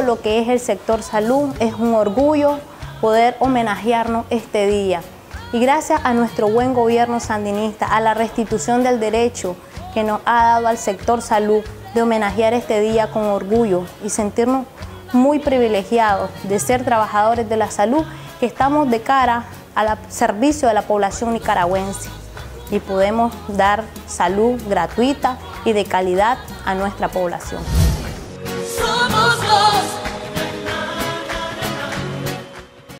lo que es el sector salud. Es un orgullo poder homenajearnos este día. Y gracias a nuestro buen gobierno sandinista, a la restitución del derecho que nos ha dado al sector salud de homenajear este día con orgullo y sentirnos muy privilegiados de ser trabajadores de la salud, que estamos de cara al servicio de la población nicaragüense y podemos dar salud gratuita y de calidad a nuestra población. Somos